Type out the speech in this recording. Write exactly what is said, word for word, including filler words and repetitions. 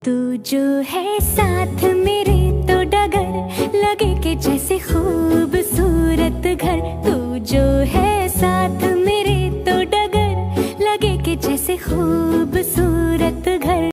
तू जो है साथ मेरे तो डगर लगे के जैसे खूबसूरत घर। तू जो है साथ मेरे तो डगर लगे के जैसे खूबसूरत घर।